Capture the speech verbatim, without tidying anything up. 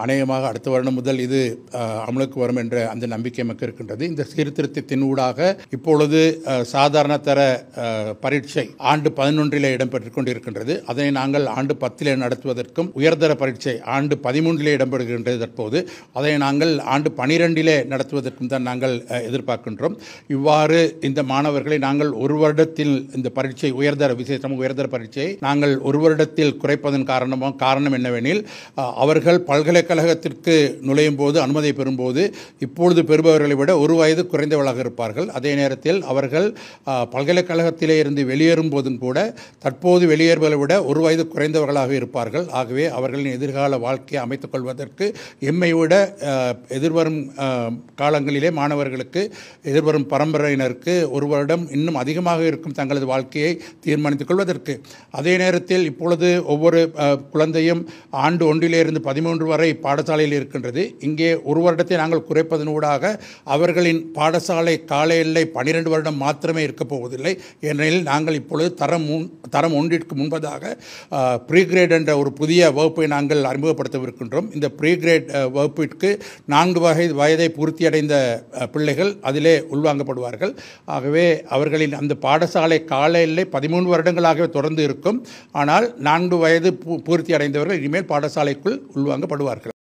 அநேகமாக அடுத்த வருடம் முதல் இது அமலுக்கு வரும் என்ற அந்த நம்பிக்கை நமக்கு இருக்கின்றது. இந்த சீர்திருத்தத்தின் ஊடாக இப்பொழுது சாதாரண தர பரீட்சை ஆண்டு பதினொன்றிலே இடம்பெற்றுக் கொண்டிருக்கின்றது. அதனை நாங்கள் ஆண்டு பத்திலே நடத்துவதற்கும், உயர்தர பரீட்சை ஆண்டு பதிமூன்றிலே இடம்பெறுகின்றது. தற்போது அதை நாங்கள் ஆண்டு பனிரெண்டிலே நடத்துவதற்கும் தான் நாங்கள் எதிர்பார்க்கின்றோம். இவ்வாறு இந்த மாணவர்களை நாங்கள் ஒரு வருடத்தில் இந்த பரீட்சை உயர்தர விசேஷமாக உயர்தர பரீட்சையை நாங்கள் ஒரு வருடத்தில் குறைப்பதன் காரணமாக காரணம் என்னவெனில், அவர்கள் பல்கலைக்கழகத்திற்கு நுழையும் போது அனுமதி பெறும்போது இப்பொழுது பெறுபவர்களை விட ஒரு வயது குறைந்தவர்களாக இருப்பார்கள். அதே நேரத்தில் அவர்கள் பல்கலைக்கழகத்திலே இருந்து வெளியேறும் போதும் கூட தற்போது வெளியேறுவதை விட ஒரு வயது குறைந்தவர்களாக இருப்பார்கள். ஆகவே அவர்களின் எதிர்கால வாழ்க்கையை அமைத்துக் கொள்வதற்கு எம்மை விட எதிர்வரும் காலங்களிலே மாணவர்களுக்கு எதிர்வரும் பரம்பரையினருக்கு ஒரு வருடம் இன்னும் அதிகமாக இருக்கும் தங்களது வாழ்க்கையை தீர்மானித்துக் கொள்வதற்கு. அதே நேரத்தில் இப்பொழுது ஒவ்வொரு குழந்தையும் ஆண்டு ஒன்றிலிருந்து பதிமூன்று வரை பாடசாலையில் இருக்கின்றது. இங்கே ஒரு வருடத்தை நாங்கள் குறைப்பதனூடாக அவர்களின் பாடசாலை கால எல்லை பனிரெண்டு வருடம் மாத்திரமே இருக்கப் போவதில்லை. ஏனெனில் நாங்கள் இப்பொழுது தரம் முன் தரம் ஒன்றிற்கு முன்பதாக ப்ரீ கிரேட் என்ற ஒரு புதிய வகுப்பை நாங்கள் அறிமுகப்படுத்தவிருக்கின்றோம். இந்த ப்ரீ கிரேட் வகுப்பிற்கு நான்கு வகை வயதை பூர்த்தியடைந்த பிள்ளைகள் அதிலே உள்வாங்கப்படுவார்கள். ஆகவே அவர்களின் அந்த பாடசாலை கால எல்லை பதிமூன்று வருடங்களாகவே தொடர்ந்து இருக்கும். ஆனால் நான்கு வயது பூர்த்தி அடைந்தவர்கள் இனிமேல் பாடசாலைக்குள் உள்வாங்கப்படுவார்கள்.